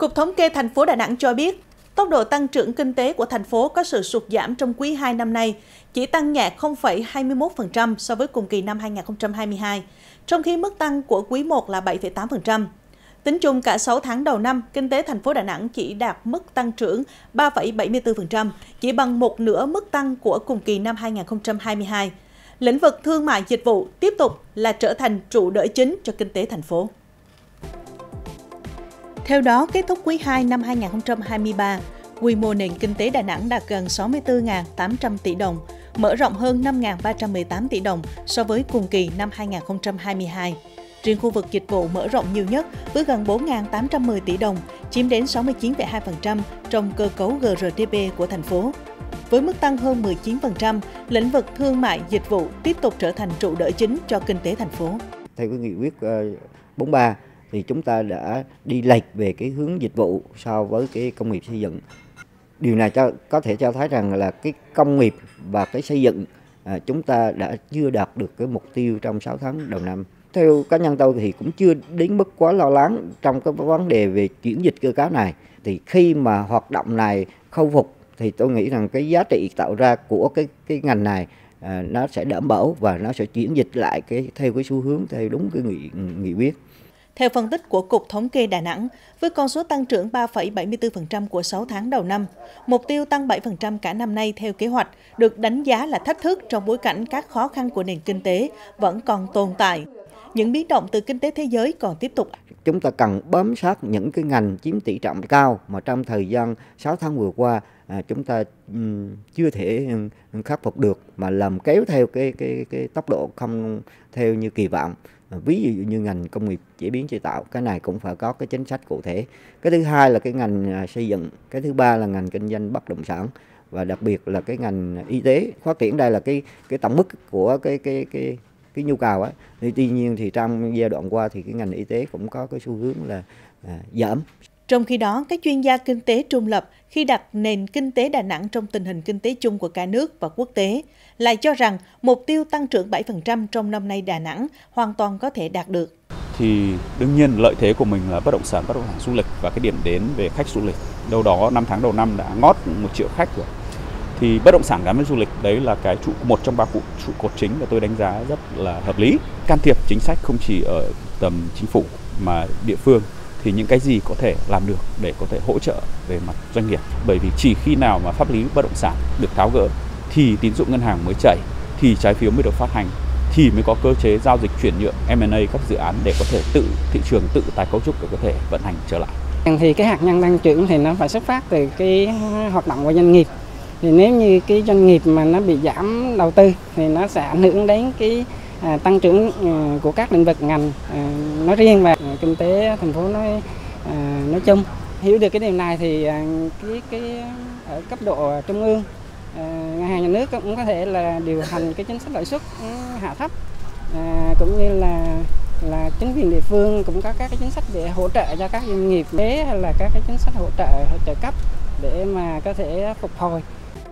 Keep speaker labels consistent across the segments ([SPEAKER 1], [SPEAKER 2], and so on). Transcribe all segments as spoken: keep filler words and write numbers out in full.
[SPEAKER 1] Cục Thống kê thành phố Đà Nẵng cho biết, tốc độ tăng trưởng kinh tế của thành phố có sự sụt giảm trong quý hai năm nay, chỉ tăng nhẹ không phẩy hai mươi mốt phần trăm so với cùng kỳ năm hai nghìn không trăm hai mươi hai, trong khi mức tăng của quý một là bảy phẩy tám phần trăm. Tính chung cả sáu tháng đầu năm, kinh tế thành phố Đà Nẵng chỉ đạt mức tăng trưởng ba phẩy bảy mươi tư phần trăm, chỉ bằng một nửa mức tăng của cùng kỳ năm hai nghìn không trăm hai mươi hai. Lĩnh vực thương mại dịch vụ tiếp tục là trở thành trụ đỡ chính cho kinh tế thành phố. Theo đó, kết thúc quý hai năm hai nghìn không trăm hai mươi ba, quy mô nền kinh tế Đà Nẵng đạt gần sáu mươi tư nghìn tám trăm tỷ đồng, mở rộng hơn năm nghìn ba trăm mười tám tỷ đồng so với cùng kỳ năm hai nghìn không trăm hai mươi hai. Riêng khu vực dịch vụ mở rộng nhiều nhất với gần bốn nghìn tám trăm mười tỷ đồng, chiếm đến sáu mươi chín phẩy hai phần trăm trong cơ cấu giê rờ đê pê của thành phố. Với mức tăng hơn mười chín phần trăm, lĩnh vực thương mại dịch vụ tiếp tục trở thành trụ đỡ chính cho kinh tế thành phố.
[SPEAKER 2] Theo cái nghị quyết bốn mươi ba thì chúng ta đã đi lệch về cái hướng dịch vụ so với cái công nghiệp xây dựng. Điều này cho có thể cho thấy rằng là cái công nghiệp và cái xây dựng à, chúng ta đã chưa đạt được cái mục tiêu trong sáu tháng đầu năm. Theo cá nhân tôi thì cũng chưa đến mức quá lo lắng trong cái vấn đề về chuyển dịch cơ cấu này. Thì khi mà hoạt động này khôi phục thì tôi nghĩ rằng cái giá trị tạo ra của cái cái ngành này à, nó sẽ đảm bảo và nó sẽ chuyển dịch lại cái theo cái xu hướng theo đúng cái nghị nghị quyết.
[SPEAKER 1] Theo phân tích của Cục Thống kê Đà Nẵng, với con số tăng trưởng ba phẩy bảy mươi tư phần trăm của sáu tháng đầu năm, mục tiêu tăng bảy phần trăm cả năm nay theo kế hoạch được đánh giá là thách thức trong bối cảnh các khó khăn của nền kinh tế vẫn còn tồn tại. Những biến động từ kinh tế thế giới còn tiếp tục.
[SPEAKER 2] Chúng ta cần bám sát những cái ngành chiếm tỷ trọng cao mà trong thời gian sáu tháng vừa qua à, chúng ta um, chưa thể um, khắc phục được mà làm kéo theo cái cái cái tốc độ không theo như kỳ vọng. Ví dụ như ngành công nghiệp chế biến chế tạo, cái này cũng phải có cái chính sách cụ thể. Cái thứ hai là cái ngành xây dựng, cái thứ ba là ngành kinh doanh bất động sản và đặc biệt là cái ngành y tế. Phát triển đây là cái cái tổng mức của cái cái cái cái nhu cầu á. Tuy nhiên thì trong giai đoạn qua thì cái ngành y tế cũng có cái xu hướng là à, giảm.
[SPEAKER 1] Trong khi đó, các chuyên gia kinh tế trung lập khi đặt nền kinh tế Đà Nẵng trong tình hình kinh tế chung của cả nước và quốc tế lại cho rằng mục tiêu tăng trưởng bảy phần trăm trong năm nay Đà Nẵng hoàn toàn có thể đạt được.
[SPEAKER 3] Thì đương nhiên lợi thế của mình là bất động sản, bất động sản du lịch và cái điểm đến về khách du lịch. Đâu đó năm tháng đầu năm đã ngót một triệu khách rồi. Thì bất động sản gắn với du lịch đấy là cái trụ một trong ba cụ trụ cột chính mà tôi đánh giá rất là hợp lý. Can thiệp chính sách không chỉ ở tầm chính phủ mà địa phương. Thì những cái gì có thể làm được để có thể hỗ trợ về mặt doanh nghiệp. Bởi vì chỉ khi nào mà pháp lý bất động sản được tháo gỡ thì tín dụng ngân hàng mới chảy, thì trái phiếu mới được phát hành, thì mới có cơ chế giao dịch chuyển nhượng em and a các dự án để có thể tự thị trường tự tái cấu trúc để có thể vận hành trở lại.
[SPEAKER 4] Thì cái hạt nhân tăng trưởng thì nó phải xuất phát từ cái hoạt động của doanh nghiệp. Thì nếu như cái doanh nghiệp mà nó bị giảm đầu tư thì nó sẽ ảnh hưởng đến cái À, tăng trưởng à, của các lĩnh vực ngành à, nói riêng và à, kinh tế thành phố nói à, nói chung. Hiểu được cái điều này thì à, cái cái ở cấp độ trung ương, à, ngân hàng nhà nước cũng có thể là điều hành cái chính sách lãi suất hạ thấp, à, cũng như là là chính quyền địa phương cũng có các cái chính sách để hỗ trợ cho các doanh nghiệp thế hay là các cái chính sách hỗ trợ trợ cấp để mà có thể phục hồi.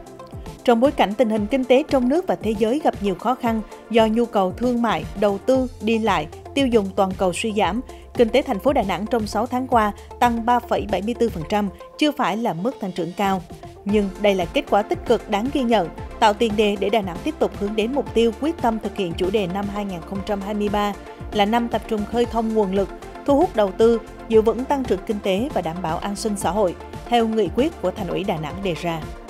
[SPEAKER 1] Trong bối cảnh tình hình kinh tế trong nước và thế giới gặp nhiều khó khăn do nhu cầu thương mại, đầu tư, đi lại, tiêu dùng toàn cầu suy giảm, kinh tế thành phố Đà Nẵng trong sáu tháng qua tăng ba phẩy bảy mươi tư phần trăm, chưa phải là mức tăng trưởng cao. Nhưng đây là kết quả tích cực đáng ghi nhận, tạo tiền đề để Đà Nẵng tiếp tục hướng đến mục tiêu quyết tâm thực hiện chủ đề năm hai nghìn không trăm hai mươi ba là năm tập trung khơi thông nguồn lực, thu hút đầu tư, giữ vững tăng trưởng kinh tế và đảm bảo an sinh xã hội, theo nghị quyết của Thành ủy Đà Nẵng đề ra.